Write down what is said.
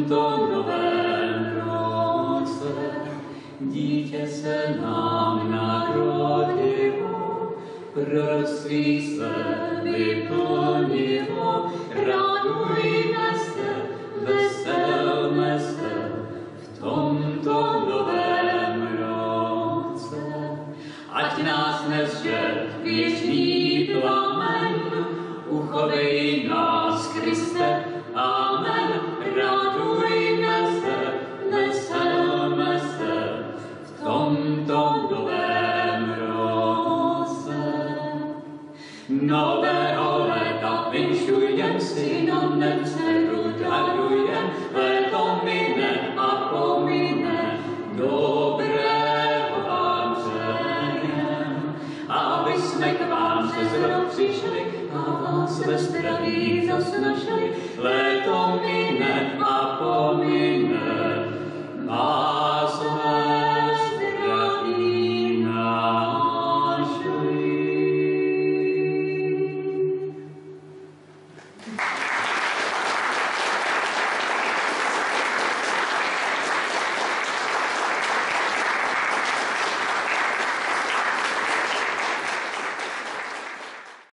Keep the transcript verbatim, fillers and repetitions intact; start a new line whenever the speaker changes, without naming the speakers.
tomto novém roce dítě se nám narodilo, proroctví se vyplnilo, radujme se, veselme se v tomto novém roce. Ať nás nezže věčný plamen, uchovej nás, Kriste, amen. Radujme se, veselme se v tomto novém roce. Nového léta vinšujem si, na nevzeru darujem, léto mine a pomine, dobrého vám přejem. Aby jsme k vám přes rok přišli a vás ve zdraví zas našli,